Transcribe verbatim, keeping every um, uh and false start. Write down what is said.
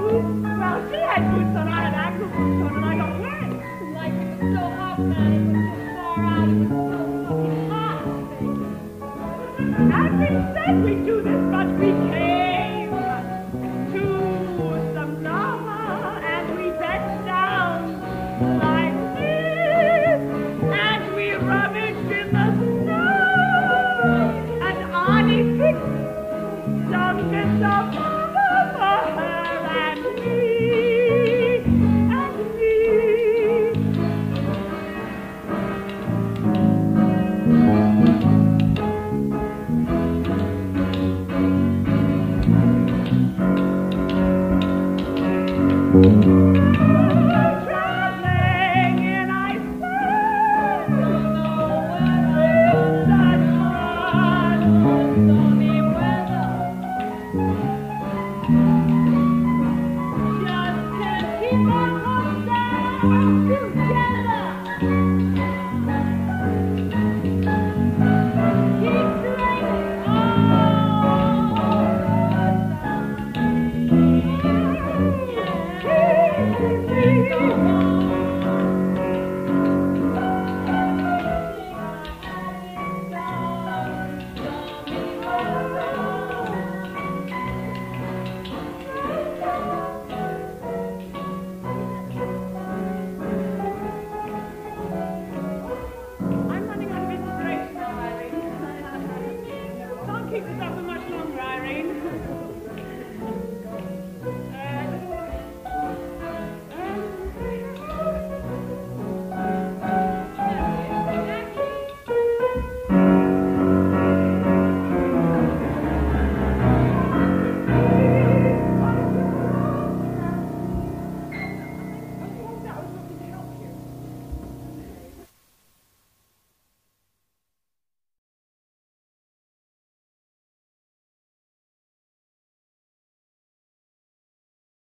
Well, she had boots on, I had ankle boots on, and I got wet. Like it was so hot, man, it was so far out, it was so fucking hot. And we said we'd do this, but we came to some lava, and we bent down like this, and we rummaged in the snow, and Arnie picked some bits of lava for her and me, and me. Mm-hmm.